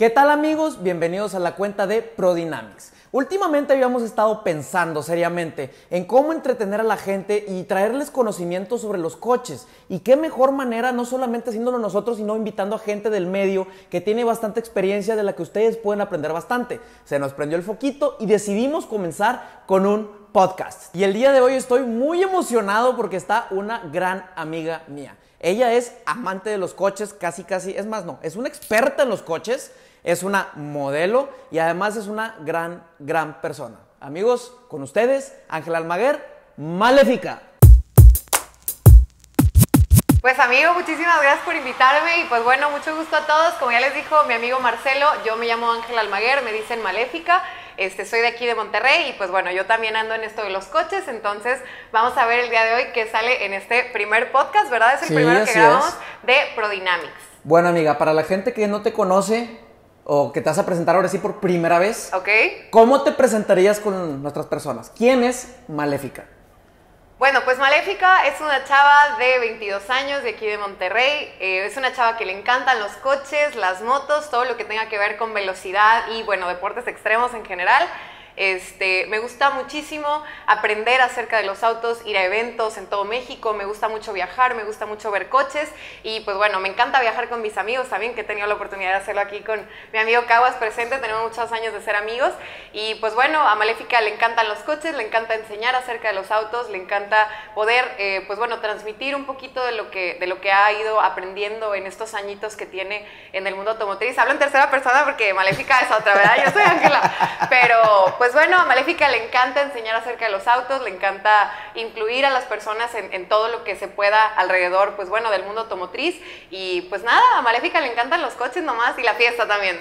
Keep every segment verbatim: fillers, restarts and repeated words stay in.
¿Qué tal, amigos? Bienvenidos a la cuenta de ProDynamics. Últimamente habíamos estado pensando seriamente en cómo entretener a la gente y traerles conocimiento sobre los coches. Y qué mejor manera, no solamente haciéndolo nosotros, sino invitando a gente del medio que tiene bastante experiencia de la que ustedes pueden aprender bastante. Se nos prendió el foquito y decidimos comenzar con un podcast. Y el día de hoy estoy muy emocionado porque está una gran amiga mía. Ella es amante de los coches, casi casi, es más no, es una experta en los coches. Es una modelo y además es una gran, gran persona. Amigos, con ustedes, Ángela Almaguer, Maléfica. Pues amigo, muchísimas gracias por invitarme y pues bueno, mucho gusto a todos. Como ya les dijo mi amigo Marcelo, yo me llamo Ángela Almaguer, me dicen Maléfica. Este, soy de aquí de Monterrey y pues bueno, yo también ando en esto de los coches, entonces vamos a ver el día de hoy qué sale en este primer podcast, ¿verdad? Es el Sí, primero que grabamos es. de ProDynamics. Bueno, amiga, para la gente que no te conoce o que te vas a presentar ahora sí por primera vez, ¿Ok? ¿cómo te presentarías con nuestras personas? ¿Quién es Maléfica? Bueno, pues Maléfica es una chava de veintidós años de aquí de Monterrey. Eh, es una chava que le encantan los coches, las motos, todo lo que tenga que ver con velocidad y, bueno, deportes extremos en general. Este, me gusta muchísimo aprender acerca de los autos, ir a eventos en todo México, me gusta mucho viajar, me gusta mucho ver coches y pues bueno, me encanta viajar con mis amigos también, que he tenido la oportunidad de hacerlo aquí con mi amigo Caguas presente, tenemos muchos años de ser amigos y pues bueno, a Maléfica le encantan los coches, le encanta enseñar acerca de los autos, le encanta poder eh, pues bueno, transmitir un poquito de lo, que, de lo que ha ido aprendiendo en estos añitos que tiene en el mundo automotriz. Hablo en tercera persona porque Maléfica es otra, ¿verdad? Yo soy Ángela, pero pues bueno, a Maléfica le encanta enseñar acerca de los autos, le encanta incluir a las personas en, en todo lo que se pueda alrededor, pues bueno, del mundo automotriz. Y pues nada, a Maléfica le encantan los coches nomás y la fiesta también.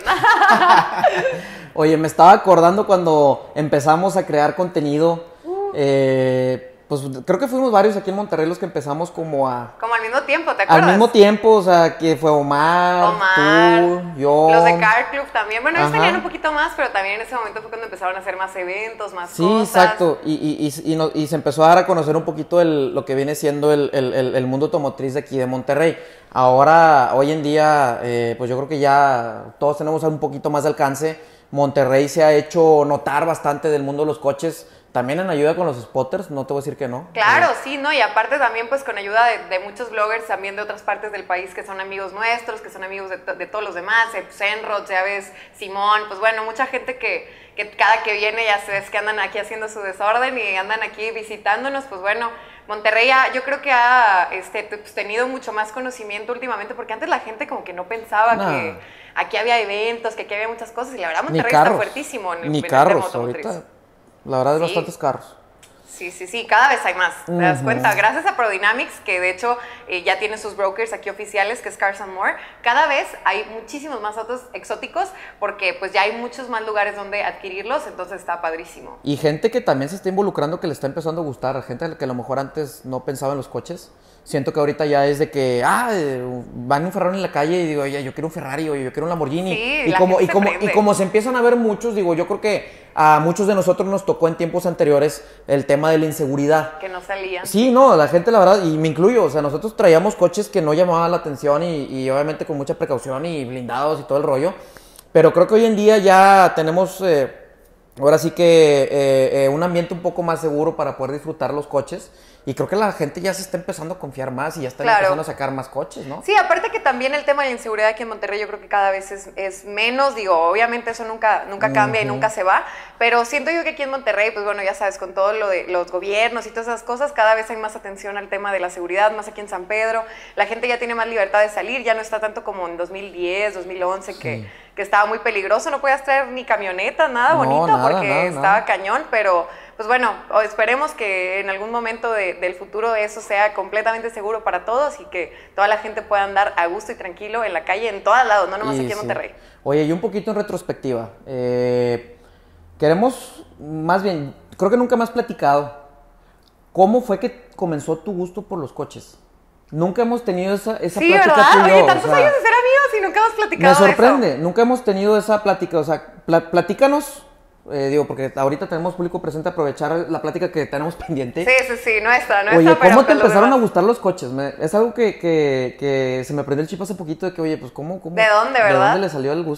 Oye, me estaba acordando cuando empezamos a crear contenido, uh. eh, pues creo que fuimos varios aquí en Monterrey los que empezamos como a... Como al mismo tiempo, ¿te acuerdas? Al mismo tiempo, o sea, que fue Omar, Omar, tú, yo... Los de Car Club también. Bueno, ellos Ajá. tenían un poquito más, pero también en ese momento fue cuando empezaron a hacer más eventos, más sí, cosas. Sí, exacto. Y, y, y, y, no, y se empezó a dar a conocer un poquito el, lo que viene siendo el, el, el, el mundo automotriz de aquí de Monterrey. Ahora, hoy en día, eh, pues yo creo que ya todos tenemos un poquito más de alcance. Monterrey se ha hecho notar bastante del mundo de los coches. También en ayuda con los spotters, no te voy a decir que no. Claro, eh. sí, ¿no? Y aparte también pues con ayuda de, de muchos bloggers también de otras partes del país que son amigos nuestros, que son amigos de, de todos los demás, eh, pues Enrod, ya ves, Simón, pues bueno, mucha gente que, que cada que viene ya sabes que andan aquí haciendo su desorden y andan aquí visitándonos, pues bueno, Monterrey ha, yo creo que ha este, pues, tenido mucho más conocimiento últimamente, porque antes la gente como que no pensaba no. que aquí había eventos, que aquí había muchas cosas, y la verdad Monterrey está fuertísimo en, ni en carros, el tema automotriz. Ahorita, la verdad, hay sí. bastantes carros. Sí, sí, sí, cada vez hay más, ¿te uh-huh. das cuenta? Gracias a ProDynamics, que de hecho eh, ya tiene sus brokers aquí oficiales, que es Cars and More, cada vez hay muchísimos más autos exóticos porque pues ya hay muchos más lugares donde adquirirlos, entonces está padrísimo. Y gente que también se está involucrando, que le está empezando a gustar, gente que a lo mejor antes no pensaba en los coches. Siento que ahorita ya es de que, ah, van un Ferrari en la calle y digo, oye, yo quiero un Ferrari, oye, yo quiero un Lamborghini. Sí, y, la como, y, se como, y como se empiezan a ver muchos, digo, yo creo que a muchos de nosotros nos tocó en tiempos anteriores el tema de la inseguridad. Que no salían. Sí, no, la gente, la verdad, y me incluyo, o sea, nosotros traíamos coches que no llamaban la atención y, y obviamente con mucha precaución y blindados y todo el rollo. Pero creo que hoy en día ya tenemos, eh, ahora sí que eh, eh, un ambiente un poco más seguro para poder disfrutar los coches. Y creo que la gente ya se está empezando a confiar más y ya está claro. empezando a sacar más coches, ¿no? Sí, aparte que también el tema de la inseguridad aquí en Monterrey yo creo que cada vez es, es menos, digo, obviamente eso nunca, nunca cambia uh-huh. y nunca se va, pero siento yo que aquí en Monterrey, pues bueno, ya sabes, con todo lo de los gobiernos y todas esas cosas, cada vez hay más atención al tema de la seguridad, más aquí en San Pedro, la gente ya tiene más libertad de salir, ya no está tanto como en dos mil diez, dos mil once, sí. que, que estaba muy peligroso, no podías traer ni camioneta, nada no, bonito, nada, porque nada, estaba nada. cañón, pero... Pues bueno, esperemos que en algún momento de, del futuro eso sea completamente seguro para todos y que toda la gente pueda andar a gusto y tranquilo en la calle, en todos lados, no nomás y aquí en sí. Monterrey. Oye, y un poquito en retrospectiva, eh, queremos, más bien, creo que nunca me has platicado, ¿cómo fue que comenzó tu gusto por los coches? Nunca hemos tenido esa, esa sí, plática ¿verdad? tú y yo. Oye, tantos o sea, años de ser amigos y nunca hemos platicado Me sorprende, de eso. Nunca hemos tenido esa plática, o sea, pl- platícanos... Eh, digo, porque ahorita tenemos público presente, aprovechar la plática que tenemos pendiente. Sí, sí, sí, nuestra, nuestra. Oye, ¿cómo pero te empezaron demás... a gustar los coches? Me, es algo que, que, que se me prendió el chip hace poquito de que, oye, pues, ¿cómo? cómo ¿De dónde, verdad? ¿De dónde le salió el gusto?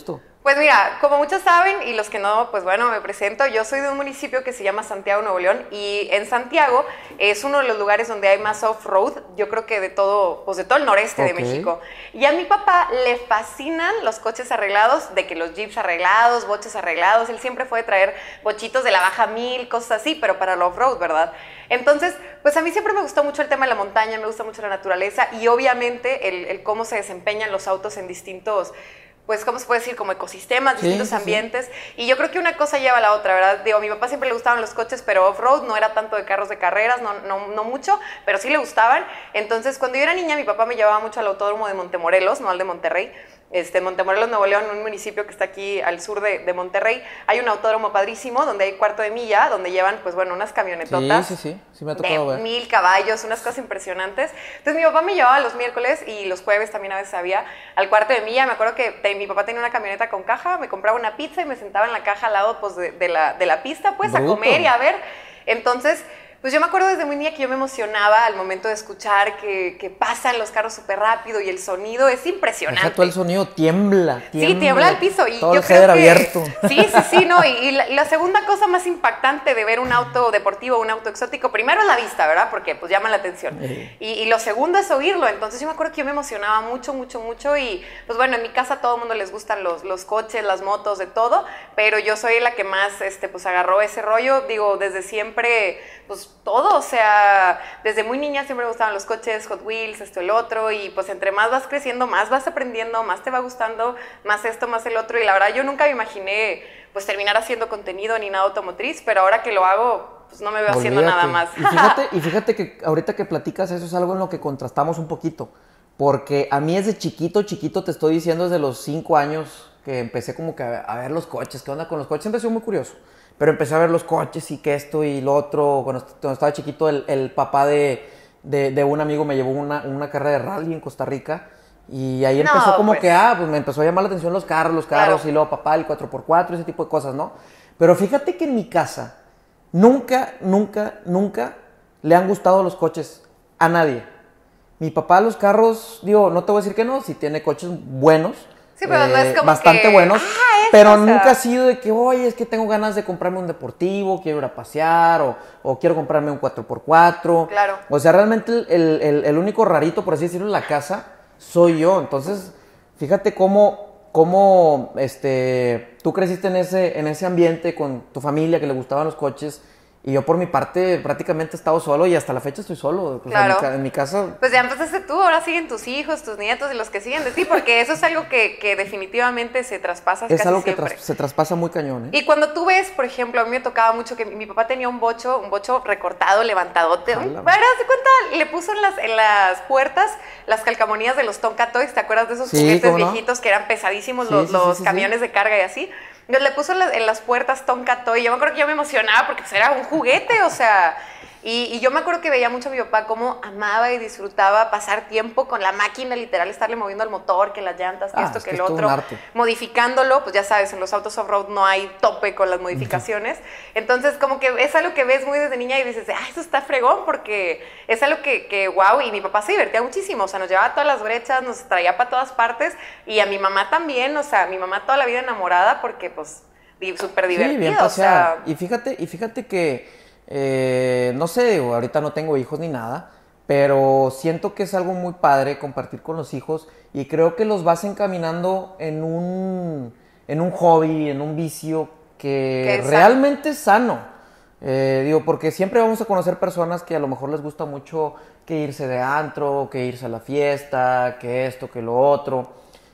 Pues mira, como muchos saben y los que no, pues bueno, me presento. Yo soy de un municipio que se llama Santiago, Nuevo León, y en Santiago es uno de los lugares donde hay más off-road, yo creo que de todo, pues de todo el noreste okay. de México. Y a mi papá le fascinan los coches arreglados, de que los jeeps arreglados, boches arreglados. Él siempre fue de traer bochitos de la baja mil, cosas así, pero para el off-road, ¿verdad? Entonces, pues a mí siempre me gustó mucho el tema de la montaña, me gusta mucho la naturaleza y obviamente el, el cómo se desempeñan los autos en distintos, pues, ¿cómo se puede decir? Como ecosistemas, sí, distintos sí, ambientes. Sí. Y yo creo que una cosa lleva a la otra, ¿verdad? Digo, a mi papá siempre le gustaban los coches, pero off-road, no era tanto de carros de carreras, no, no, no mucho, pero sí le gustaban. Entonces, cuando yo era niña, mi papá me llevaba mucho al autódromo de Montemorelos, no al de Monterrey. Este, Montemorelos, Nuevo León, un municipio que está aquí al sur de, de Monterrey, hay un autódromo padrísimo donde hay cuarto de milla, donde llevan, pues bueno, unas camionetotas sí, sí, sí, sí me ha tocado de ver. mil caballos, unas cosas impresionantes. Entonces mi papá me llevaba los miércoles y los jueves también a veces había al cuarto de milla. Me acuerdo que te, mi papá tenía una camioneta con caja, me compraba una pizza y me sentaba en la caja al lado pues, de, de, la, de la pista, pues Bruto. a comer y a ver. Entonces, pues yo me acuerdo desde muy niña que yo me emocionaba al momento de escuchar que, que pasan los carros súper rápido y el sonido es impresionante. O sea, todo el sonido tiembla, tiembla. Sí, tiembla el piso. Y todo yo el header creo que, abierto. Sí, sí, sí, no. Y, y la, la segunda cosa más impactante de ver un auto deportivo, un auto exótico, primero es la vista, ¿verdad? Porque pues llama la atención. Sí. Y, y lo segundo es oírlo. Entonces yo me acuerdo que yo me emocionaba mucho, mucho, mucho. Y pues bueno, en mi casa a todo el mundo les gustan los, los coches, las motos, de todo. Pero yo soy la que más este, pues agarró ese rollo. Digo, desde siempre, pues todo, o sea, desde muy niña siempre me gustaban los coches, Hot Wheels, esto, el otro, y pues entre más vas creciendo, más vas aprendiendo, más te va gustando, más esto, más el otro, y la verdad yo nunca me imaginé pues terminar haciendo contenido ni nada automotriz, pero ahora que lo hago, pues no me veo Olvídate. haciendo nada más. Y fíjate, y fíjate que ahorita que platicas eso es algo en lo que contrastamos un poquito, porque a mí desde chiquito, chiquito, te estoy diciendo desde los cinco años que empecé como que a, a ver los coches, qué onda con los coches, siempre he sido muy curioso. Pero empecé a ver los coches y que esto y lo otro. Cuando, cuando estaba chiquito, el, el papá de, de, de un amigo me llevó una, una carrera de rally en Costa Rica. Y ahí empezó no, como pues. que, ah, pues me empezó a llamar la atención los carros, los carros. Claro. Y luego papá, el cuatro por cuatro, ese tipo de cosas, ¿no? Pero fíjate que en mi casa nunca, nunca, nunca le han gustado los coches a nadie. Mi papá los carros, digo, no te voy a decir que no, si tiene coches buenos. Sí, pero eh, no es como bastante que, buenos, ah, pero o sea, nunca ha sido de que, oye, es que tengo ganas de comprarme un deportivo, quiero ir a pasear, o, o quiero comprarme un cuatro por cuatro. Claro. O sea, realmente el, el, el único rarito, por así decirlo, en la casa soy yo. Entonces, fíjate cómo, cómo este, tú creciste en ese, en ese ambiente con tu familia que le gustaban los coches. Y yo por mi parte prácticamente he estado solo y hasta la fecha estoy solo. Pues claro. en, mi, en mi casa... Pues ya empezaste tú, ahora siguen tus hijos, tus nietos y los que siguen de ti, porque eso es algo que, que definitivamente se traspasa Es casi algo que siempre. tras, se traspasa muy cañón, ¿eh? Y cuando tú ves, por ejemplo, a mí me tocaba mucho que mi, mi papá tenía un bocho, un bocho recortado, levantadote. Un, ¿verdad? ¿Se cuenta? Le puso en las, en las puertas las calcamonías de los Tonka Toys, ¿te acuerdas de esos sí, juguetes viejitos no? que eran pesadísimos, sí, los, sí, los sí, camiones sí. de carga y así? Entonces le puso en las, en las puertas Tonka Toy. Yo me acuerdo que yo me emocionaba porque pues, era un juguete, o sea... Y, y yo me acuerdo que veía mucho a mi papá cómo amaba y disfrutaba pasar tiempo con la máquina, literal, estarle moviendo el motor, que las llantas, que ah, esto, es que, que el otro, modificándolo, pues ya sabes, en los autos off-road no hay tope con las modificaciones. Entonces, como que es algo que ves muy desde niña y dices, ah, eso está fregón, porque es algo que, que wow, y mi papá se divertía muchísimo, o sea, nos llevaba a todas las brechas, nos traía para todas partes, y a mi mamá también, o sea, mi mamá toda la vida enamorada, porque, pues, súper divertida, sí, bien o sea... Y fíjate, y fíjate que... Eh, no sé, ahorita no tengo hijos ni nada, pero siento que es algo muy padre compartir con los hijos y creo que los vas encaminando en un, en un hobby, en un vicio que es realmente es sano. Eh, digo, porque siempre vamos a conocer personas que a lo mejor les gusta mucho que irse de antro, que irse a la fiesta, que esto, que lo otro.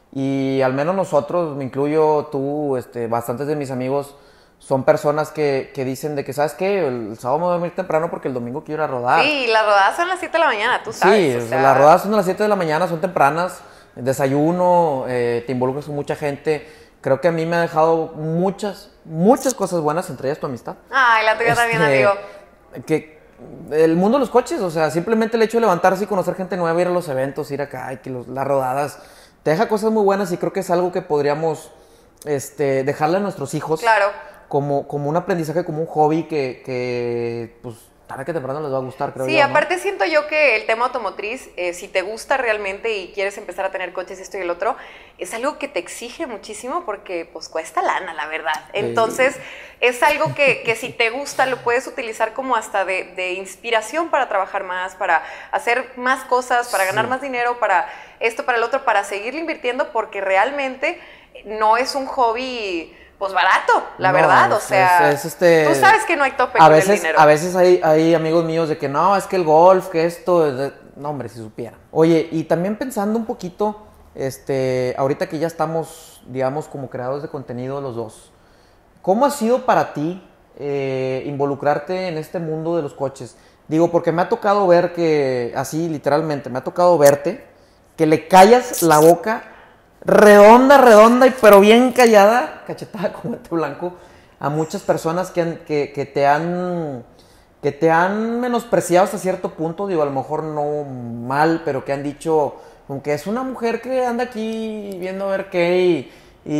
Y al menos nosotros, me incluyo tú, este, bastantes de mis amigos son personas que, que dicen de que, ¿sabes qué? El sábado me voy a dormir temprano porque el domingo quiero ir a rodar. Sí, las rodadas son a las siete de la mañana, tú sabes. Sí, o sea... las rodadas son a las siete de la mañana, son tempranas, desayuno, eh, te involucras con mucha gente. Creo que a mí me ha dejado muchas, muchas cosas buenas, entre ellas tu amistad. Ay, la tuya este, también, amigo. Que el mundo de los coches, o sea, simplemente el hecho de levantarse y conocer gente nueva, ir a los eventos, ir acá, y que los, las rodadas, te deja cosas muy buenas y creo que es algo que podríamos este, dejarle a nuestros hijos. Claro. Como, como un aprendizaje, como un hobby que, que pues, tarde que temprano les va a gustar, creo sí, yo, ¿no? aparte siento yo que el tema automotriz, eh, si te gusta realmente y quieres empezar a tener coches, esto y el otro, es algo que te exige muchísimo porque pues cuesta lana, la verdad. Entonces, Sí. es algo que, que si te gusta lo puedes utilizar como hasta de, de inspiración para trabajar más, para hacer más cosas, para ganar Sí. más dinero, para esto, para el otro, para seguirle invirtiendo porque realmente no es un hobby pues barato, la No, verdad, o es- sea, es- es este- tú sabes que no hay tope A con el veces, dinero. a veces hay, hay amigos míos de que no, es que el golf, que esto, es de- no hombre, si supieran. Oye, y también pensando un poquito, este, ahorita que ya estamos, digamos, como creadores de contenido los dos, ¿cómo ha sido para ti eh, involucrarte en este mundo de los coches? Digo, porque me ha tocado ver que, así literalmente, me ha tocado verte, que le callas la boca redonda, redonda, y pero bien callada, cachetada como este blanco, a muchas personas que, han- que, que te han que te han menospreciado hasta cierto punto, digo, a lo mejor no mal, pero que han dicho, como que es una mujer que anda aquí viendo a ver qué, y,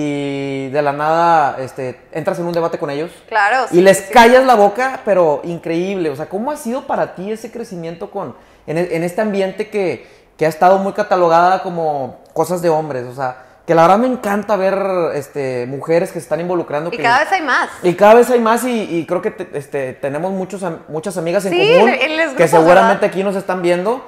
y de la nada este, entras en un debate con ellos. Claro, Y sí, les sí, sí. callas la boca, pero increíble. O sea, ¿cómo ha sido para ti ese crecimiento con, en, e- en este ambiente que, que ha estado muy catalogada como cosas de hombres? O sea, que la verdad me encanta ver este, mujeres que se están involucrando. Y que, cada vez hay más. y cada vez hay más, y, y creo que te- este, tenemos muchos, am- muchas amigas en Sí, común en los que grupos, seguramente ¿verdad? aquí nos están viendo,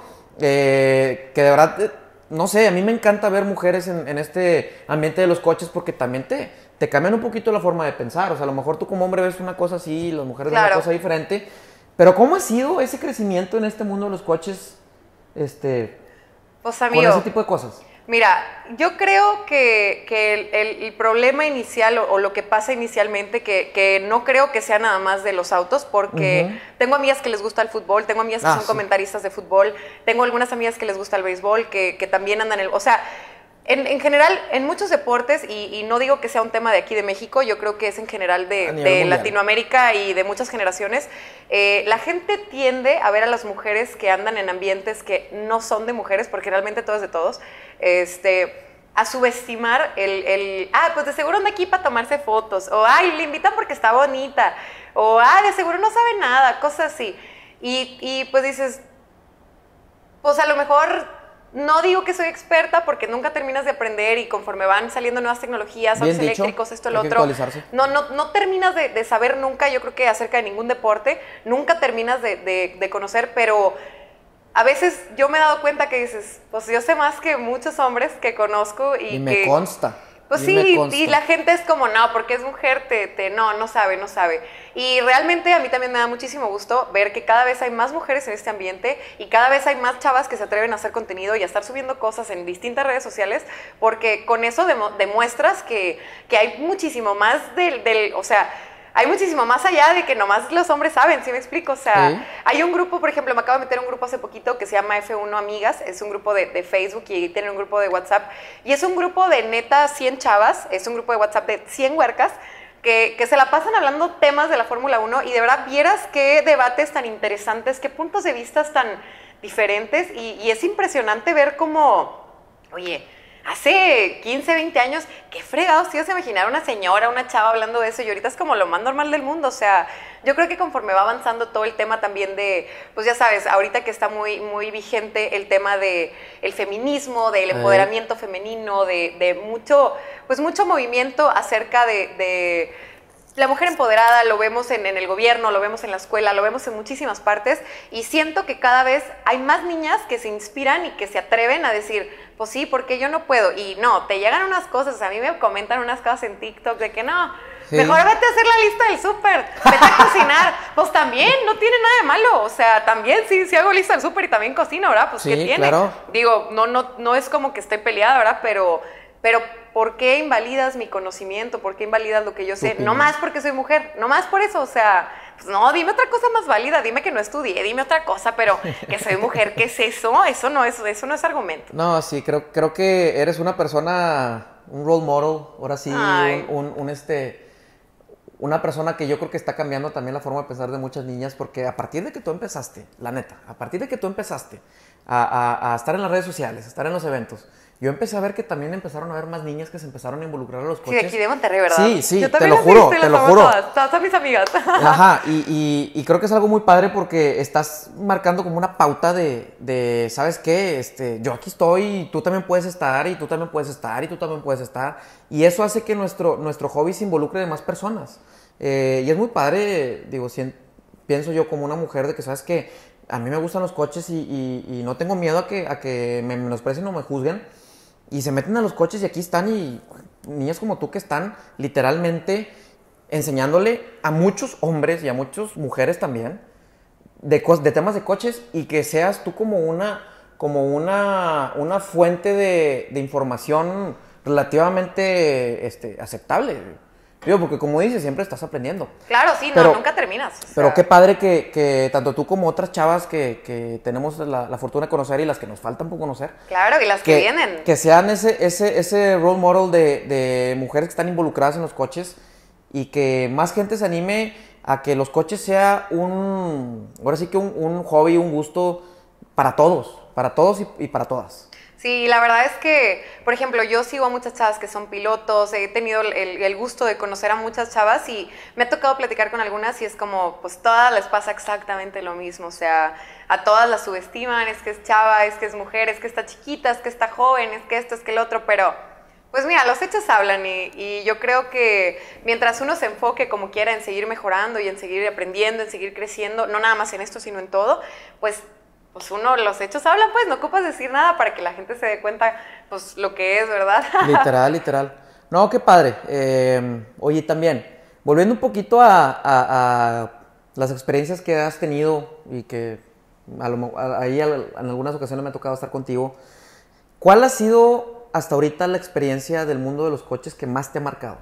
eh, que de verdad, eh, no sé, a mí me encanta ver mujeres en, en este ambiente de los coches porque también te, te cambian un poquito la forma de pensar. O sea, a lo mejor tú como hombre ves una cosa así y las mujeres ven Claro. una cosa diferente. Pero ¿cómo ha sido ese crecimiento en este mundo de los coches este, Pues con amigo, ese tipo de cosas? mira, yo creo que, que el, el- el problema inicial o, o lo que pasa inicialmente, que, que no creo que sea nada más de los autos, porque Ujú. tengo amigas que les gusta el fútbol, tengo amigas que Ah, son sí. comentaristas de fútbol, tengo algunas amigas que les gusta el béisbol, que, que también andan en el... O sea, en, en general, en muchos deportes, y, y no digo que sea un tema de aquí de México, yo creo que es en general A de, nivel de mundial. Latinoamérica y de muchas generaciones, eh, la gente tiende a ver a las mujeres que andan en ambientes que no son de mujeres, porque realmente todo es de todos, este, a subestimar el, el, ah, pues de seguro anda aquí para tomarse fotos, o ay, le invitan porque está bonita, o ah, de seguro no sabe nada, cosas así. Y, y pues dices, pues a lo mejor no digo que soy experta porque nunca terminas de aprender y conforme van saliendo nuevas tecnologías, Bien autos dicho, eléctricos, esto, hay lo que otro, actualizarse. no, no, no terminas de, de saber nunca, yo creo que acerca de ningún deporte, nunca terminas de, de, de conocer, pero a veces yo me he dado cuenta que dices, pues yo sé más que muchos hombres que conozco y, Y me que... consta. Pues y sí, me consta. y la gente es como, no, porque es mujer, te, te, no, no sabe, no sabe. Y realmente a mí también me da muchísimo gusto ver que cada vez hay más mujeres en este ambiente y cada vez hay más chavas que se atreven a hacer contenido y a estar subiendo cosas en distintas redes sociales, porque con eso demo- demuestras que, que hay muchísimo más del, del, o sea, hay muchísimo más allá de que nomás los hombres saben, ¿sí me explico? O sea, Sí. hay un grupo, por ejemplo, me acabo de meter a un grupo hace poquito que se llama F uno Amigas, es un grupo de, de Facebook y tienen un grupo de WhatsApp, y es un grupo de neta cien chavas, es un grupo de WhatsApp de cien huercas, que, que se la pasan hablando temas de la Fórmula uno y de verdad vieras qué debates tan interesantes, qué puntos de vista tan diferentes, y, y es impresionante ver cómo, oye, hace quince, veinte años, qué fregados te ibas a imaginar una señora, una chava hablando de eso, y ahorita es como lo más normal del mundo. O sea, yo creo que conforme va avanzando todo el tema también de, pues ya sabes, ahorita que está muy, muy vigente el tema de el feminismo, del Ey. empoderamiento femenino, de, de mucho, pues mucho movimiento acerca de, de la mujer empoderada, lo vemos en, en el gobierno, lo vemos en la escuela, lo vemos en muchísimas partes, y siento que cada vez hay más niñas que se inspiran y que se atreven a decir, pues sí, porque yo no puedo. Y no, te llegan unas cosas, a mí me comentan unas cosas en TikTok de que no, Sí. mejor vete a hacer la lista del súper, vete a cocinar. Pues también, no tiene nada de malo, o sea, también sí, sí hago lista del súper y también cocino, ¿verdad? Pues Sí, ¿qué tiene? claro. Digo, no, no, no es como que estoy peleada, ¿verdad? Pero, pero ¿por qué invalidas mi conocimiento? ¿Por qué invalidas lo que yo sé? opinión. No más porque soy mujer, no más por eso, o sea, pues no, dime otra cosa más válida, dime que no estudié, dime otra cosa, pero que soy mujer, ¿qué es eso? Eso no es, eso no es argumento. No, sí, creo, creo que eres una persona, un role model, ahora sí, Ay. un, un, un, este, una persona que yo creo que está cambiando también la forma de pensar de muchas niñas, porque a partir de que tú empezaste, la neta, a partir de que tú empezaste a, a, a estar en las redes sociales, a estar en los eventos, yo empecé a ver que también empezaron a haber más niñas que se empezaron a involucrar a los coches. Sí, aquí de Monterrey, ¿verdad? Sí, sí, yo te lo juro, te lo juro. Todas, todas son mis amigas. Ajá, y, y, y creo que es algo muy padre porque estás marcando como una pauta de, de ¿sabes qué? Este, yo aquí estoy y tú también puedes estar y tú también puedes estar y tú también puedes estar. Y eso hace que nuestro, nuestro hobby se involucre de más personas. Eh, y es muy padre, digo, si, pienso yo como una mujer de que, ¿sabes qué? A mí me gustan los coches y, y, y no tengo miedo a que, a que me menosprecien o me juzguen. Y se meten a los coches y aquí están y niñas como tú que están literalmente enseñándole a muchos hombres y a muchas mujeres también de, de temas de coches y que seas tú como una, como una, una fuente de, de información relativamente este, aceptable. Digo, porque como dices, siempre estás aprendiendo. Claro, sí, pero, no, nunca terminas. O sea. Pero qué padre que, que tanto tú como otras chavas que, que tenemos la, la fortuna de conocer y las que nos faltan por conocer. Claro, y las que, que vienen. Que sean ese, ese, ese role model de, de mujeres que están involucradas en los coches y que más gente se anime a que los coches sea un, ahora sí que un, un hobby, un gusto para todos, para todos y, y para todas. Sí, la verdad es que, por ejemplo, yo sigo a muchas chavas que son pilotos, he tenido el, el gusto de conocer a muchas chavas y me ha tocado platicar con algunas y es como, pues todas les pasa exactamente lo mismo, o sea, a todas las subestiman, es que es chava, es que es mujer, es que está chiquita, es que está joven, es que esto, es que el otro, pero pues mira, los hechos hablan y, y yo creo que mientras uno se enfoque como quiera en seguir mejorando y en seguir aprendiendo, en seguir creciendo, no nada más en esto, sino en todo, pues... pues uno, los hechos hablan, pues, no ocupas decir nada para que la gente se dé cuenta, pues, lo que es, ¿verdad? Literal, literal. No, qué padre. Eh, oye, también, volviendo un poquito a, a, a las experiencias que has tenido y que a lo, a, ahí a, en algunas ocasiones me ha tocado estar contigo, ¿cuál ha sido hasta ahorita la experiencia del mundo de los coches que más te ha marcado?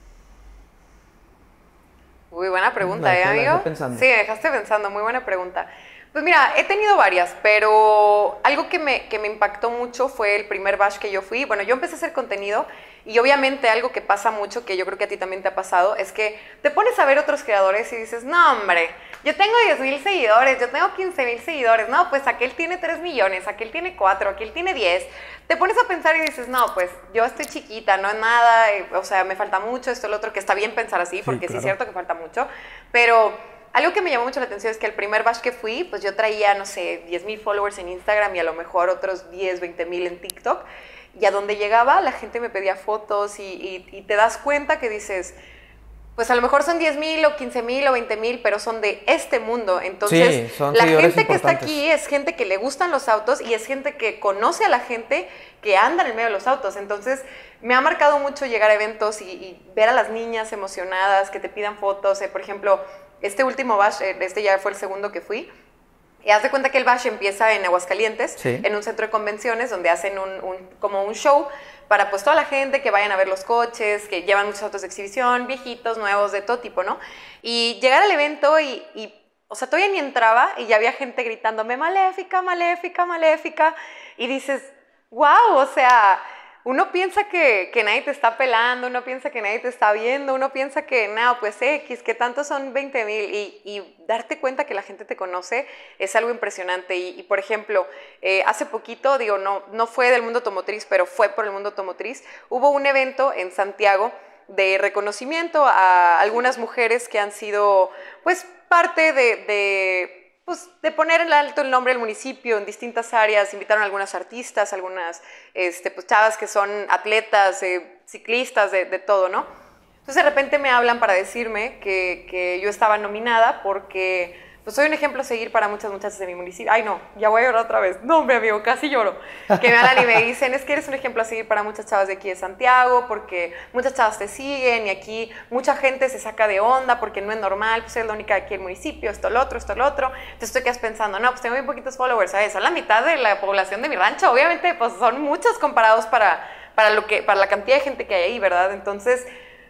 Uy, buena pregunta, la, ¿eh, la amigo? Pensando. Sí, me dejaste pensando, muy buena pregunta. Pues mira, he tenido varias, pero algo que me, que me impactó mucho fue el primer bash que yo fui. Bueno, yo empecé a hacer contenido y obviamente algo que pasa mucho, que yo creo que a ti también te ha pasado, es que te pones a ver otros creadores y dices, no hombre, yo tengo diez mil seguidores, yo tengo quince mil seguidores, no, pues aquel tiene tres millones, aquel tiene cuatro, aquel tiene diez. Te pones a pensar y dices, no, pues yo estoy chiquita, no es nada, o sea, me falta mucho, esto, lo otro, que está bien pensar así, porque sí, claro. Sí es cierto que falta mucho, pero... algo que me llamó mucho la atención es que el primer bash que fui, pues yo traía, no sé, diez mil followers en Instagram y a lo mejor otros diez, veinte mil en TikTok. Y a donde llegaba, la gente me pedía fotos y, y, y te das cuenta que dices, pues a lo mejor son diez mil o quince mil o veinte mil, pero son de este mundo. Entonces, sí, son la gente importantes. Que está aquí es gente que le gustan los autos y es gente que conoce a la gente que anda en el medio de los autos. Entonces, me ha marcado mucho llegar a eventos y, y ver a las niñas emocionadas, que te pidan fotos. Eh, por ejemplo... este último bash, este ya fue el segundo que fui, y haz de cuenta que el bash empieza en Aguascalientes, sí. En un centro de convenciones donde hacen un, un, como un show para pues toda la gente que vayan a ver los coches, que llevan muchos autos de exhibición, viejitos, nuevos, de todo tipo, ¿no? Y llegar al evento y, y o sea, todavía ni entraba y ya había gente gritándome, maléfica, maléfica, maléfica, y dices, wow, o sea... uno piensa que, que nadie te está pelando, uno piensa que nadie te está viendo, uno piensa que, no, pues X, que tantos son veinte mil y, y darte cuenta que la gente te conoce es algo impresionante. Y, y por ejemplo, eh, hace poquito, digo, no, no fue del mundo automotriz, pero fue por el mundo automotriz, hubo un evento en Santiago de reconocimiento a algunas mujeres que han sido, pues, parte de... de pues de poner en alto el nombre del municipio en distintas áreas, invitaron a algunas artistas, algunas este, pues, chavas que son atletas, eh, ciclistas, de, de todo, ¿no? Entonces de repente me hablan para decirme que, que yo estaba nominada porque pues soy un ejemplo a seguir para muchas muchachas de mi municipio. Ay no, ya voy a llorar otra vez. No, hombre amigo, casi lloro. Que me hablan y me dicen, es que eres un ejemplo a seguir para muchas chavas de aquí de Santiago, porque muchas chavas te siguen y aquí mucha gente se saca de onda porque no es normal, pues eres la única de aquí del municipio, esto, lo otro, esto, lo otro. Entonces tú quedas pensando, no, pues tengo muy poquitos followers, ¿sabes? Son la mitad de la población de mi rancho. Obviamente, pues son muchos comparados para, para, lo que, para la cantidad de gente que hay ahí, ¿verdad? Entonces,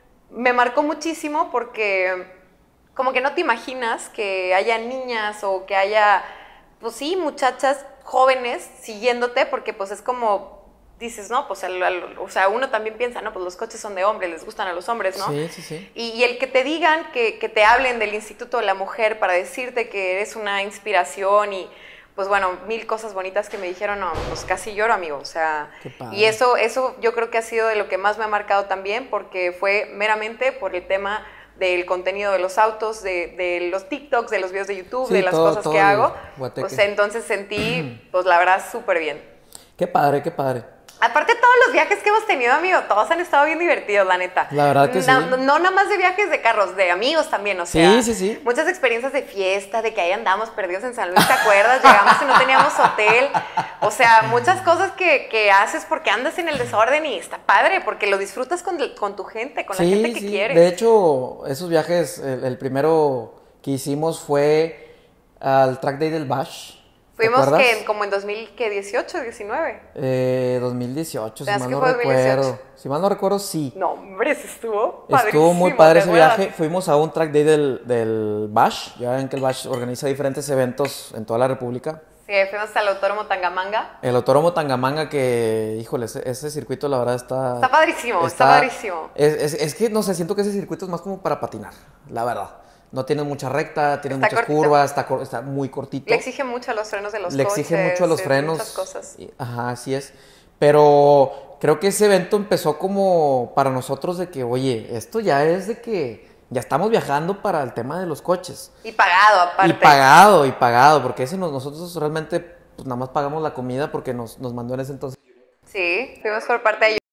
me marcó muchísimo porque... como que no te imaginas que haya niñas o que haya, pues sí, muchachas jóvenes siguiéndote, porque pues es como, dices, no, pues, el, el, o sea, uno también piensa, no, pues los coches son de hombres, les gustan a los hombres, ¿no? Sí, sí, sí. Y, y el que te digan, que, que te hablen del Instituto de la Mujer para decirte que eres una inspiración y, pues bueno, mil cosas bonitas que me dijeron, no, pues casi lloro, amigo, o sea, Qué padre. y eso, eso yo creo que ha sido de lo que más me ha marcado también, porque fue meramente por el tema del contenido de los autos, de, de los TikToks, de los videos de YouTube, Sí, de las todo, cosas todo que el hago, guateque. pues entonces sentí, pues la verdad, súper bien. Qué padre, qué padre. Aparte, todos los viajes que hemos tenido, amigo, todos han estado bien divertidos, la neta. La verdad que no, sí. No, no nada más de viajes de carros, de amigos también, o sea. Sí, sí, sí. Muchas experiencias de fiesta, de que ahí andamos perdidos en San Luis, ¿te acuerdas? Llegamos y no teníamos hotel. O sea, muchas cosas que, que haces porque andas en el desorden y está padre, porque lo disfrutas con, con tu gente, con Sí, la gente que sí. quieres. De hecho, esos viajes, el, el primero que hicimos fue al track day del Bash. ¿Te Fuimos acuerdas? que como en dos mil dieciocho, diecinueve. Eh, dos mil dieciocho, si ¿Sabes mal que no fue dos mil dieciocho? recuerdo. Si mal no recuerdo, sí. No, hombre, ese estuvo padrísimo. Estuvo muy padre ¿te ese acuerdas? viaje. Fuimos a un track day del, del Bash. Ya ven que el Bash organiza diferentes eventos en toda la República. Sí, fuimos al Autódromo Tangamanga. El Autódromo Tangamanga, que, híjole, ese, ese circuito la verdad está... Está padrísimo, está padrísimo. Es, es, es que, no sé, siento que ese circuito es más como para patinar, la verdad. No tiene mucha recta, tiene Está muchas cortito. curvas, está, cor- está muy cortito. Le exige mucho a los frenos de los Le coches. exige mucho a los eh, frenos. Muchas cosas. Y- Ajá, así es. Pero creo que ese evento empezó como para nosotros de que, oye, esto ya es de que ya estamos viajando para el tema de los coches. Y pagado, aparte. Y pagado, y pagado, porque ese nos- nosotros realmente pues nada más pagamos la comida porque nos, nos mandó en ese entonces. Sí, fuimos por parte de ellos.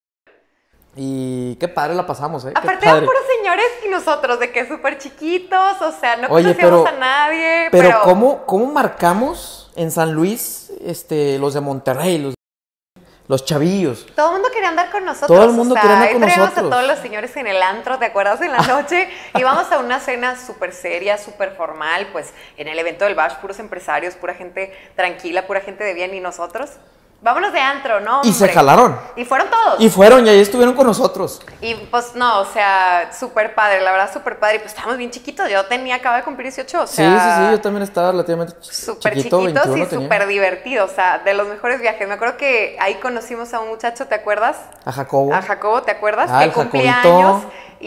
Y qué padre la pasamos, ¿eh? Qué Aparte eran padre. puros señores y nosotros, de que súper chiquitos, o sea, no Oye, conocíamos pero- a nadie. Pero, Pero, ¿cómo, ¿cómo marcamos en San Luis este, los de Monterrey, los, los chavillos? todo el mundo quería andar con nosotros. Todo el mundo o sea, quería andar ahí con traíamos nosotros. a todos los señores en el antro, ¿te acuerdas? En la noche íbamos a una cena súper seria, súper formal, pues en el evento del Bash, puros empresarios, pura gente tranquila, pura gente de bien, y nosotros, vámonos de antro, ¿no? Y se hombre? jalaron. Y fueron todos. Y fueron, y ahí estuvieron con nosotros. Y pues no, o sea, súper padre, la verdad, súper padre. Y pues estábamos bien chiquitos, yo tenía, acaba de cumplir dieciocho, o Sí, sea... sí, sí, yo también estaba relativamente ch- Súper chiquito, chiquitos y veintiuno tenía. súper divertidos, o sea, de los mejores viajes. Me acuerdo que ahí conocimos a un muchacho, ¿te acuerdas? A Jacobo. A Jacobo, ¿te acuerdas? Ah, que el cumplía Jacobito. años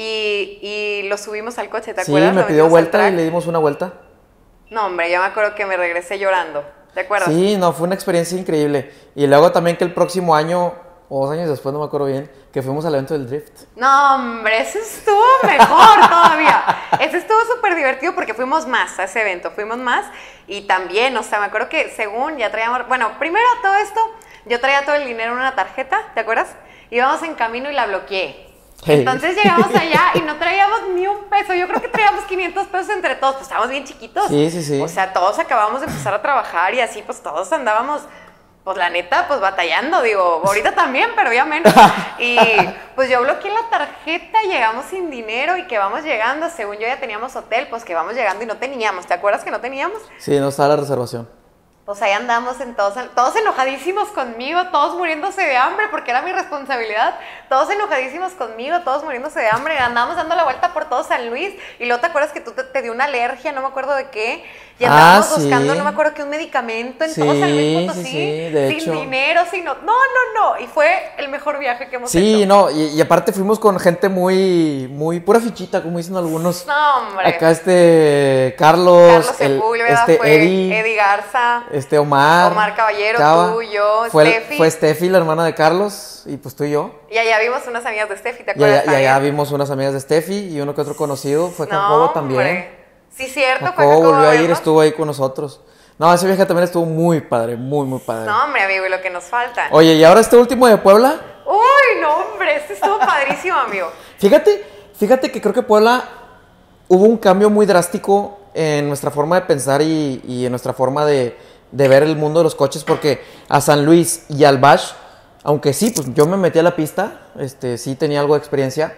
y, y lo subimos al coche, ¿te Sí, acuerdas? me Lo pidió metimos al vuelta y track. le dimos una vuelta. No, hombre, yo me acuerdo que me regresé llorando, ¿te acuerdas? Sí, no, fue una experiencia increíble. Y luego también que el próximo año, o dos años después, no me acuerdo bien, que fuimos al evento del Drift. No, hombre, ese estuvo mejor todavía. Ese estuvo súper divertido porque fuimos más a ese evento, fuimos más. Y también, o sea, me acuerdo que según ya traíamos... Bueno, primero todo esto, yo traía todo el dinero en una tarjeta, ¿te acuerdas? Íbamos en camino y la bloqueé. Hey. Entonces llegamos allá y no traíamos ni un peso. Yo creo que traíamos quinientos pesos entre todos, pues estábamos bien chiquitos. Sí, sí, sí. O sea, todos acabamos de empezar a trabajar y así, pues todos andábamos... Pues la neta, pues batallando, digo, ahorita también, pero ya menos. Y pues yo bloqueé la tarjeta, llegamos sin dinero y que vamos llegando, según yo ya teníamos hotel, pues que vamos llegando y no teníamos, ¿te acuerdas que no teníamos? Sí, no estaba la reservación. Pues ahí andamos en todos, todos enojadísimos conmigo, todos muriéndose de hambre porque era mi responsabilidad, todos enojadísimos conmigo, todos muriéndose de hambre, andábamos dando la vuelta por todo San Luis y luego te acuerdas que tú te, te dio una alergia, no me acuerdo de qué, y andábamos Ah, sí. buscando, no me acuerdo qué, un medicamento en todo Sí, San Luis sí, Potosí, sí, de sin hecho. dinero, sin... No, no, no, y fue el mejor viaje que hemos Sí, hecho. no, y, y aparte fuimos con gente muy, muy pura fichita, como dicen algunos. No, hombre. Acá este Carlos, Carlos el- Sepúlveda, este fue Eddie, Eddie Garza, este Omar, Omar Caballero, Cava. tú, yo, fue, Steffi. fue Steffi, la hermana de Carlos, y pues tú y yo. y allá vimos unas amigas de Steffi, ¿te Y acuerdas? allá, y allá también? vimos unas amigas de Steffi y uno que otro conocido, fue No, Jacobo también. hombre. Sí, cierto, Jacobo fue Jacobo volvió a ir, vernos. estuvo ahí con nosotros. No, ese viaje también estuvo muy padre, muy, muy padre. No, hombre, amigo, y lo que nos falta. Oye, y ahora este último de Puebla, Uy, no, hombre, este estuvo padrísimo, amigo. fíjate, fíjate que creo que Puebla hubo un cambio muy drástico en nuestra forma de pensar y, y en nuestra forma de, de ver el mundo de los coches, porque a San Luis y al Bash, aunque sí, pues yo me metí a la pista, este, sí tenía algo de experiencia,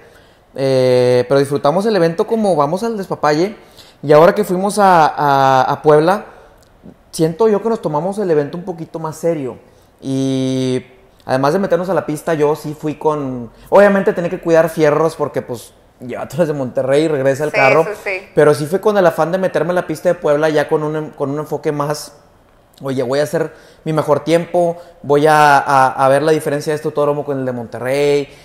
eh, pero disfrutamos el evento como vamos al despapalle, y ahora que fuimos a, a, a Puebla, siento yo que nos tomamos el evento un poquito más serio, y además de meternos a la pista, yo sí fui con... Obviamente tenía que cuidar fierros porque pues llévatelos de Monterrey y regresa el Sí, carro. sí, sí. Pero sí fue con el afán de meterme a la pista de Puebla ya con un, con un enfoque más... Oye, voy a hacer mi mejor tiempo, voy a, a, a ver la diferencia de este autódromo con el de Monterrey,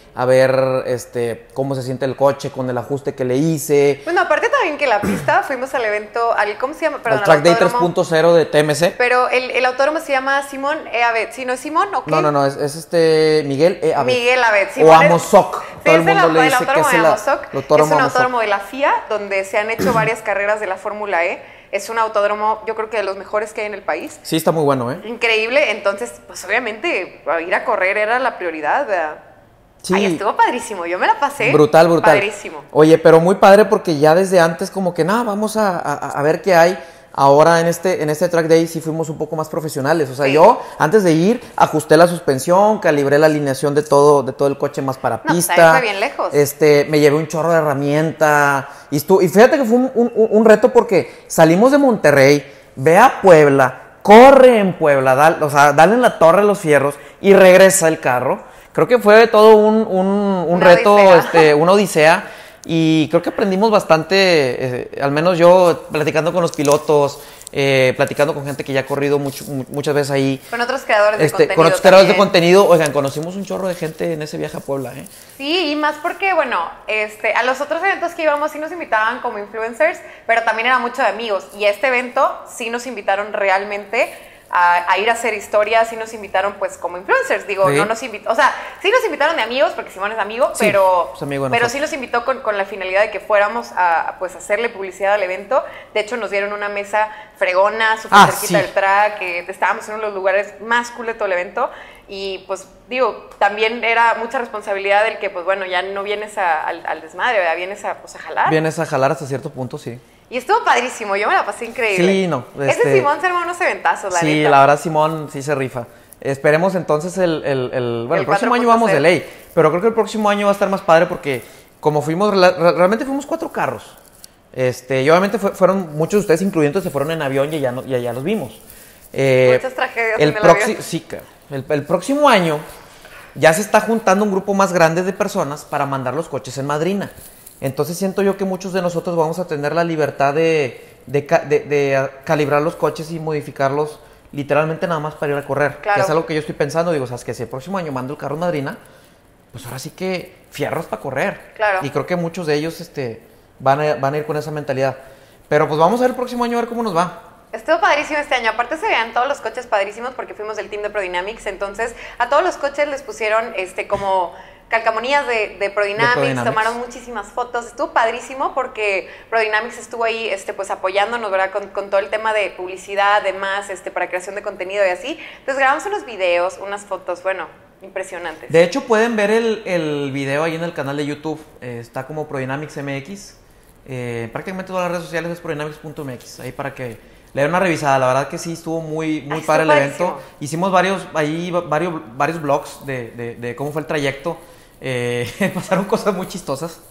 a ver este, cómo se siente el coche con el ajuste que le hice. Bueno, aparte también que la pista, fuimos al evento, al, ¿cómo se llama? Perdón, al Track Day tres punto cero de T M C. Pero el, el autódromo se llama Simón E. Abet, ¿sí no es Simón o qué? No, no, no, es, es este Miguel E. Abet. Miguel Abet, Simón. O Amozoc. Sí, todo el mundo el, le el dice que es el Amozoc. autódromo Es un Amozoc. autódromo de la F I A, donde se han hecho varias carreras de la Fórmula E. Es un autódromo, yo creo que de los mejores que hay en el país. Sí, está muy bueno, ¿eh? Increíble, entonces, pues obviamente, ir a correr era la prioridad, ¿verdad? Sí. Ay, estuvo padrísimo, yo me la pasé. Brutal, brutal. Padrísimo. Oye, pero muy padre porque ya desde antes como que, nada, vamos a, a, a ver qué hay. Ahora en este, en este Track Day sí fuimos un poco más profesionales. O sea, sí. yo antes de ir ajusté la suspensión, calibré la alineación de todo, de todo el coche más para no, pista. Pues ahí está bien lejos. Este, me llevé un chorro de herramienta. Y, estuvo, y fíjate que fue un, un, un reto porque salimos de Monterrey, ve a Puebla, corre en Puebla, da, o sea, dale en la torre a los fierros y regresa el carro. Creo que fue todo un, un, un una reto, odisea. Este, una odisea. Y creo que aprendimos bastante, eh, al menos yo, platicando con los pilotos, eh, platicando con gente que ya ha corrido mucho, muchas veces ahí. Con otros creadores de este, contenido. Con otros creadores de contenido. Oigan, conocimos un chorro de gente en ese viaje a Puebla, ¿eh? Sí, y más porque, bueno, este, a los otros eventos que íbamos sí nos invitaban como influencers, pero también era mucho de amigos. Y a este evento sí nos invitaron realmente A, a ir a hacer historias, sí nos invitaron pues como influencers, digo, sí. no nos invitó, o sea, sí nos invitaron de amigos, porque Simón es amigo, sí, pero, es amigo de pero nosotros. sí nos invitó con, con la finalidad de que fuéramos a pues hacerle publicidad al evento. De hecho nos dieron una mesa fregona, súper ah, cerquita sí. del track, que estábamos en uno de los lugares más cool de todo el evento, y pues digo, también era mucha responsabilidad del que pues bueno, ya no vienes a, al, al desmadre, ¿verdad? Vienes a, pues, a jalar. Vienes a jalar hasta cierto punto, sí. Y estuvo padrísimo, yo me la pasé increíble. Sí, no. Este, Ese Simón se armó unos eventazos, la sí, neta. Sí, la verdad Simón sí se rifa. Esperemos entonces el, el, el bueno, el, el próximo año vamos de ley, pero creo que el próximo año va a estar más padre porque como fuimos, realmente fuimos cuatro carros. Este, y obviamente fue, fueron muchos de ustedes incluyendo se fueron en avión y ya, no, y ya los vimos. Eh, Muchas tragedias el en el próximo, avión. Sí, el, el próximo año ya se está juntando un grupo más grande de personas para mandar los coches en madrina. Entonces siento yo que muchos de nosotros vamos a tener la libertad de, de, de, de calibrar los coches y modificarlos literalmente nada más para ir a correr. Claro. Que es algo que yo estoy pensando, digo, sabes que si el próximo año mando el carro en madrina, pues ahora sí que fierros para correr. Claro. Y creo que muchos de ellos este, van, a, van a ir con esa mentalidad. Pero pues vamos a ver el próximo año a ver cómo nos va. Estuvo padrísimo este año, aparte se veían todos los coches padrísimos porque fuimos del team de Prodynamics, entonces a todos los coches les pusieron este como calcamonías de, de, Prodynamics, de Prodynamics, tomaron muchísimas fotos, estuvo padrísimo porque Prodynamics estuvo ahí este, pues apoyándonos, ¿verdad? Con, con todo el tema de publicidad, demás, este, para creación de contenido y así, entonces grabamos unos videos, unas fotos, bueno, impresionantes. De hecho pueden ver el, el video ahí en el canal de YouTube, eh, está como Prodynamics M X, eh, prácticamente todas las redes sociales es prodynamics punto m x, ahí para que le den una revisada, la verdad que sí estuvo muy, muy Ay, padre el padrísimo. evento. Hicimos varios, ahí varios, varios vlogs de, de, de cómo fue el trayecto. Eh, pasaron cosas muy chistosas.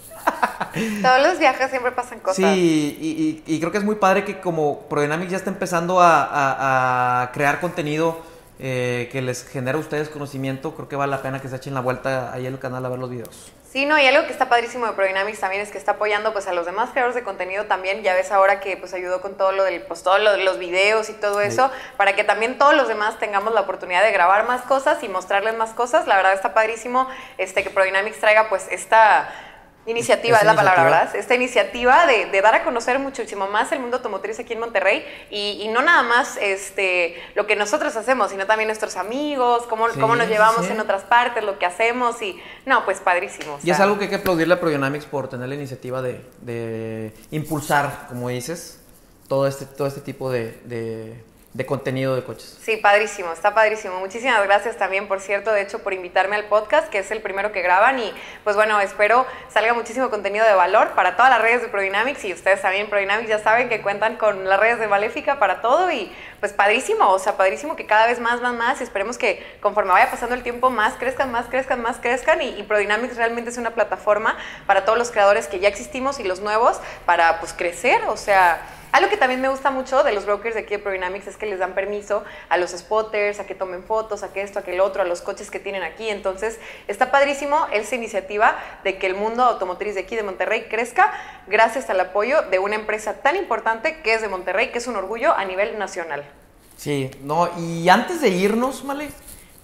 Todos los viajes siempre pasan cosas. Sí, y, y, y creo que es muy padre que como Prodynamics ya está empezando a, a, a crear contenido eh, que les genera a ustedes conocimiento, creo que vale la pena que se echen la vuelta ahí en el canal a ver los videos. Sí, no, y algo que está padrísimo de Prodynamics también es que está apoyando pues a los demás creadores de contenido también, ya ves ahora que pues ayudó con todo lo del, pues todo lo de los videos y todo eso, sí. Para que también todos los demás tengamos la oportunidad de grabar más cosas y mostrarles más cosas, la verdad está padrísimo este que Prodynamics traiga pues esta iniciativa, es la palabra, ¿verdad? Esta iniciativa de, de dar a conocer muchísimo más el mundo automotriz aquí en Monterrey y, y no nada más este, lo que nosotros hacemos, sino también nuestros amigos, cómo, sí, cómo nos llevamos sí. en otras partes, lo que hacemos y no, pues padrísimo. Y sea. Es algo que hay que aplaudirle a Prodynamics por tener la iniciativa de, de impulsar, como dices, todo este, todo este tipo de, de, de contenido de coches. Sí, padrísimo, está padrísimo. Muchísimas gracias también, por cierto, de hecho, por invitarme al podcast, que es el primero que graban y pues bueno, espero salga muchísimo contenido de valor para todas las redes de Prodynamics y ustedes también, Prodynamics, ya saben que cuentan con las redes de Maléfica para todo y pues padrísimo, o sea, padrísimo que cada vez más, más, más y esperemos que conforme vaya pasando el tiempo más crezcan, más crezcan, más crezcan y, y Prodynamics realmente es una plataforma para todos los creadores que ya existimos y los nuevos para pues crecer, o sea... Algo que también me gusta mucho de los brokers de aquí de Prodynamics es que les dan permiso a los spotters, a que tomen fotos, a que esto, a que el otro, a los coches que tienen aquí. Entonces, está padrísimo esa iniciativa de que el mundo automotriz de aquí de Monterrey crezca gracias al apoyo de una empresa tan importante que es de Monterrey, que es un orgullo a nivel nacional. Sí, no, y antes de irnos, Male,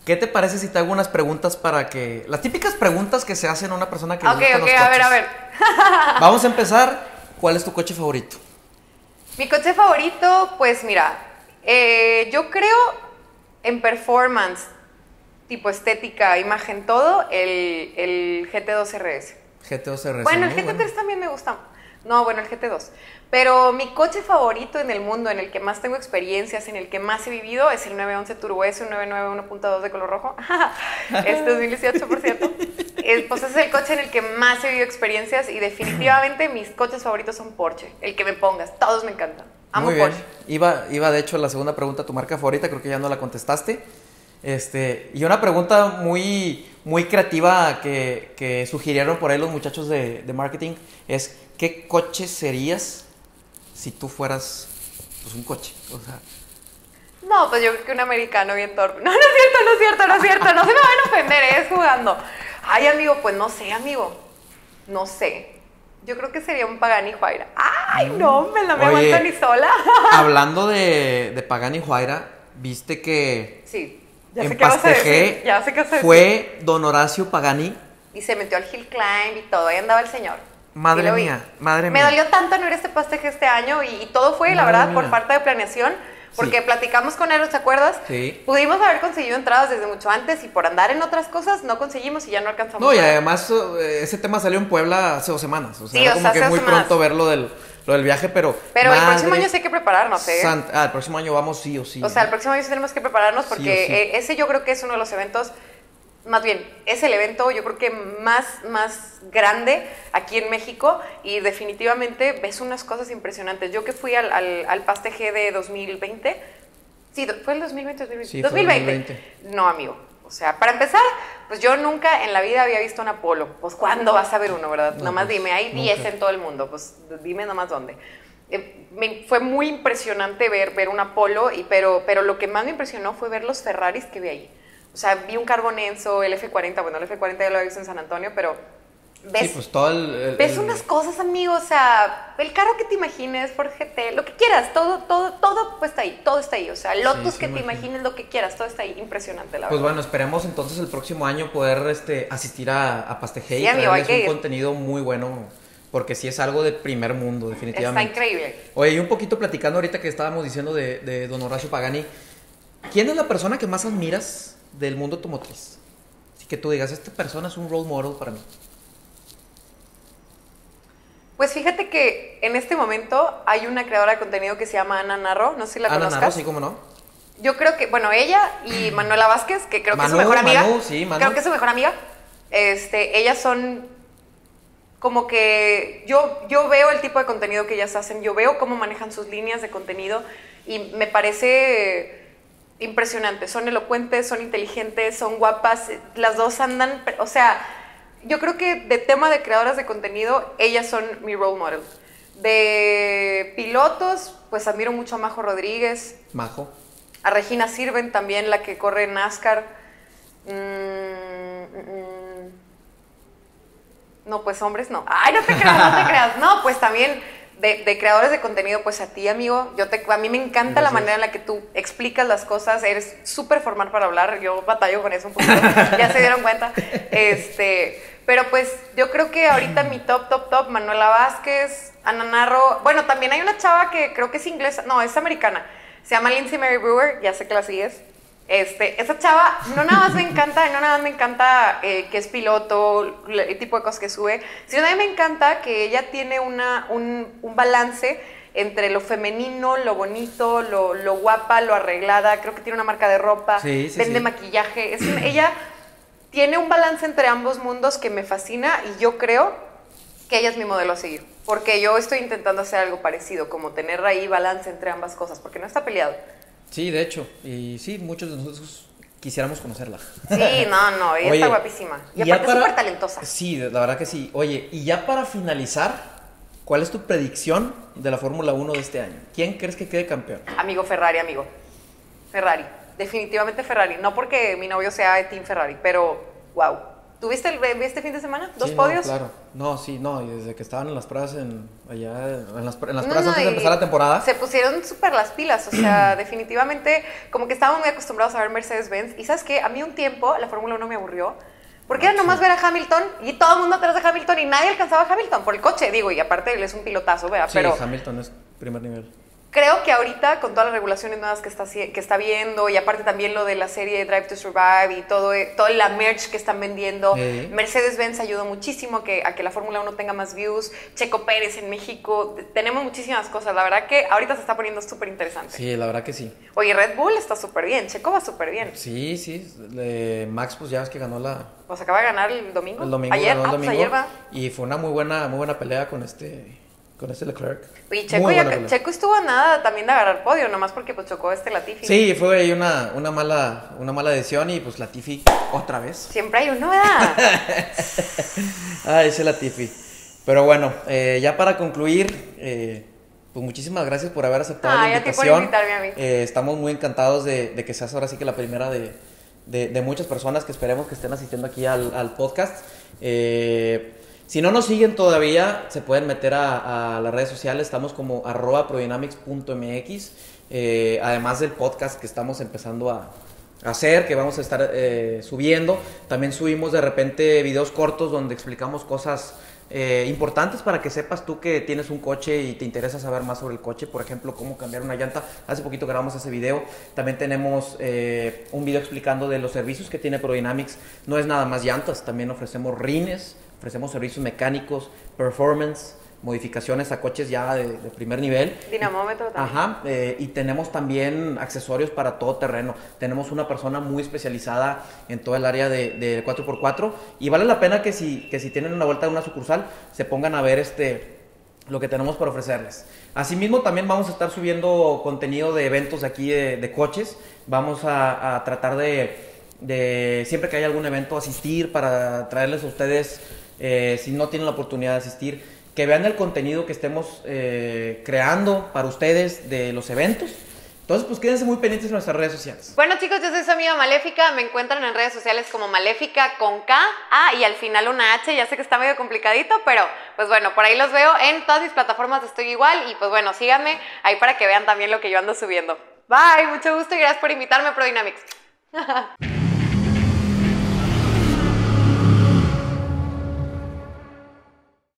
¿Qué te parece si te hago unas preguntas para que... Las típicas preguntas que se hacen a una persona que Ok, le gustan ok, los a ver, coches. a ver. Vamos a empezar. ¿Cuál es tu coche favorito? Mi coche favorito, pues mira, eh, yo creo en performance, tipo estética, imagen, todo, el, el G T dos R S. G T dos R S. Bueno, el muy G T tres bueno. también me gusta. No, bueno, el G T dos. Pero mi coche favorito en el mundo, en el que más tengo experiencias, en el que más he vivido, es el nueve once Turbo S, un nueve nueve uno punto dos de color rojo. Este dos mil dieciocho, por cierto. Es, pues es el coche en el que más he vivido experiencias y definitivamente mis coches favoritos son Porsche. El que me pongas, todos me encantan. Amo Muy bien. Porsche. Iba, iba de hecho la segunda pregunta, tu marca favorita, creo que ya no la contestaste. Este, y una pregunta muy, muy creativa que, que sugirieron por ahí los muchachos de, de marketing es, ¿qué coche serías si tú fueras pues, un coche? O sea, No, pues yo creo que un americano bien torpe. No, no es cierto, no es cierto, no es cierto. No se me van a ofender, ¿eh? Es jugando. Ay, amigo, pues no sé, amigo. No sé. Yo creo que sería un Pagani Huayra. Ay, no, me la me Oye, aguanto ni sola. hablando de, de Pagani Huayra, viste que Sí, ya en sé qué vas a Pastejé decir. Ya sé qué vas a decir. fue don Horacio Pagani. Y se metió al Hill Climb y todo. Ahí andaba el señor. Madre Sí lo vi. mía, madre Me mía. dolió tanto no ir a este pasteje este año y, y todo fue, la Madre verdad, mía. por falta de planeación. Porque Sí. platicamos con él, ¿te acuerdas? Sí. Pudimos haber conseguido entradas desde mucho antes y por andar en otras cosas no conseguimos y ya no alcanzamos. No, y a ver. además eh, ese tema salió en Puebla hace dos semanas. O sea, Sí, era o como sea, que hace muy dos semanas. pronto ver lo del, lo del viaje, pero. Pero el madre próximo año sí hay que prepararnos, ¿eh? sant- Ah, el próximo año vamos sí o sí. O sea, el ¿no? próximo año sí tenemos que prepararnos porque Sí o sí. eh, ese yo creo que es uno de los eventos, más bien, es el evento yo creo que más, más grande aquí en México y definitivamente ves unas cosas impresionantes. Yo que fui al, al, al Paste G de dos mil veinte, sí, do- ¿fue el dos mil veinte? dos mil veinte. Sí, fue dos mil veinte. dos mil veinte. No, amigo. O sea, para empezar, pues yo nunca en la vida había visto un Apolo. Pues ¿cuándo vas a ver uno, verdad? No, Nomás pues, dime, hay nunca. diez en todo el mundo, pues dime nomás dónde. Eh, me- fue muy impresionante ver, ver un Apolo, y, pero, pero lo que más me impresionó fue ver los Ferraris que vi ahí. O sea, vi un Carbonenzo, el F cuarenta, bueno, el F cuarenta ya lo había visto en San Antonio, pero ves, Sí, pues todo el. el- ves el- unas cosas, amigo, o sea, el carro que te imagines, Ford G T, lo que quieras, todo, todo, todo pues está ahí, todo está ahí. O sea, Lotus sí, que te imagino. imagines, lo que quieras, todo está ahí, impresionante, la Pues verdad. bueno, esperemos entonces el próximo año poder este, asistir a, a Pastejé Sí, y amigo, hay traerles que un ir. contenido muy bueno, porque sí es algo de primer mundo, Está definitivamente. increíble. Oye, y un poquito platicando ahorita que estábamos diciendo de, de don Horacio Pagani, ¿quién es la persona que más admiras del mundo automotriz? Así que tú digas, esta persona es un role model para mí. Pues fíjate que en este momento hay una creadora de contenido que se llama Ana Narro, no sé si la Ana conozcas. Narro, sí, cómo no. Yo creo que, bueno, ella y Manuela Vázquez, que creo que es su Manu, mejor amiga. Manu, sí, Manu. Creo que es su mejor amiga. Este, ellas son como que yo, yo veo el tipo de contenido que ellas hacen, yo veo cómo manejan sus líneas de contenido y me parece impresionante. Son elocuentes, son inteligentes, son guapas, las dos andan, o sea, yo creo que de tema de creadoras de contenido, ellas son mi role model. De pilotos, pues admiro mucho a Majo Rodríguez, Majo. a Regina Sirven también, la que corre en NASCAR. Mm, mm, mm. No, pues hombres no. Ay, no te creas, no te creas. No, pues también de, de creadores de contenido, pues a ti, amigo. Yo te, a mí me encanta la Gracias. manera en la que tú explicas las cosas. Eres súper formal para hablar. Yo batallo con eso un poquito. Ya se dieron cuenta. Este, pero pues yo creo que ahorita mi top, top, top, Manuela Vázquez, Ana Narro. Bueno, también hay una chava que creo que es inglesa. No, es americana. Se llama Lindsay Mary Brewer. Ya sé que la sigues. Este, esa chava no nada más me encanta, no nada más me encanta eh, que es piloto, el tipo de cosas que sube, sino también me encanta que ella tiene una, un, un balance entre lo femenino, lo bonito, lo, lo guapa, lo arreglada. Creo que tiene una marca de ropa, Sí, sí, vende sí. maquillaje. Es, ella tiene un balance entre ambos mundos que me fascina y yo creo que ella es mi modelo a seguir. Porque yo estoy intentando hacer algo parecido, como tener ahí balance entre ambas cosas, porque no está peleado. Sí, de hecho. Y sí, muchos de nosotros quisiéramos conocerla. Sí, no, no, ella Oye, está guapísima. Y ya aparte es para- súper talentosa. Sí, la verdad que sí. Oye, y ya para finalizar, ¿cuál es tu predicción de la Fórmula uno de este año? ¿Quién crees que quede campeón? Amigo Ferrari, amigo. Ferrari. Definitivamente Ferrari. No porque mi novio sea de Team Ferrari, pero wow. ¿Tuviste el, este fin de semana? ¿Dos sí, podios? No, claro. No, sí, no. Y desde que estaban en las pruebas en, allá, en las, en las No, pruebas no, antes de empezar la temporada. Se pusieron súper las pilas. O sea, definitivamente, como que estábamos muy acostumbrados a ver Mercedes-Benz. Y ¿sabes qué? A mí un tiempo la Fórmula uno me aburrió. Porque Ah, era nomás sí. ver a Hamilton y todo el mundo atrás de Hamilton y nadie alcanzaba a Hamilton por el coche, digo, y aparte él es un pilotazo, ¿verdad? Sí, Pero Hamilton es primer nivel. creo que ahorita con todas las regulaciones nuevas que está, que está viendo y aparte también lo de la serie Drive to Survive y todo, toda la merch que están vendiendo, Sí. Mercedes-Benz ayudó muchísimo a que, a que la Fórmula uno tenga más views, Checo Pérez en México, tenemos muchísimas cosas, la verdad que ahorita se está poniendo súper interesante. Sí, la verdad que sí. Oye, Red Bull está súper bien, Checo va súper bien. Sí, sí. Le- Max, pues ya ves que ganó la, Pues acaba de ganar el domingo. el domingo. Ayer, ganó el ah, pues domingo ayer va. y fue una muy buena, muy buena pelea con este, con este Leclerc. Oye, Checo, Muy ya- buena pelea. Checo estuvo a nada también de agarrar podio, nomás porque pues chocó este Latifi. Sí, fue ahí una, una, mala, una mala decisión y pues Latifi otra vez. Siempre hay uno, ¿verdad? Ay, ese Latifi. Pero bueno, eh, ya para concluir, eh, pues muchísimas gracias por haber aceptado Ay, la a ti por invitación. invitarme a mí. Eh, estamos muy encantados de, de que seas ahora sí que la primera de, de, de muchas personas que esperemos que estén asistiendo aquí al, al podcast. Eh, si no nos siguen todavía, se pueden meter a, a las redes sociales. Estamos como arroba prodynamics punto mx. Eh, además del podcast que estamos empezando a hacer, que vamos a estar eh, subiendo. También subimos de repente videos cortos donde explicamos cosas eh, importantes para que sepas tú que tienes un coche y te interesa saber más sobre el coche. Por ejemplo, cómo cambiar una llanta. Hace poquito grabamos ese video. También tenemos eh, un video explicando de los servicios que tiene Prodynamics. No es nada más llantas, también ofrecemos rines, ofrecemos servicios mecánicos, performance, modificaciones a coches ya de, de primer nivel. Dinamómetro también. Ajá, eh, y tenemos también accesorios para todo terreno. Tenemos una persona muy especializada en todo el área de, de cuatro por cuatro y vale la pena que si, que si tienen una vuelta a una sucursal se pongan a ver este, lo que tenemos para ofrecerles. Asimismo también vamos a estar subiendo contenido de eventos de aquí de, de coches. Vamos a, a tratar de, de, siempre que haya algún evento, asistir para traerles a ustedes, eh, si no tienen la oportunidad de asistir, que vean el contenido que estemos eh, creando para ustedes de los eventos. Entonces, pues quédense muy pendientes en nuestras redes sociales. Bueno, chicos, yo soy su amiga Maléfica. Me encuentran en redes sociales como Maléfica con K, A y al final una H. Ya sé que está medio complicadito, pero pues bueno, por ahí los veo en todas mis plataformas. Estoy igual y pues bueno, síganme ahí para que vean también lo que yo ando subiendo. Bye, mucho gusto y gracias por invitarme a Prodynamics.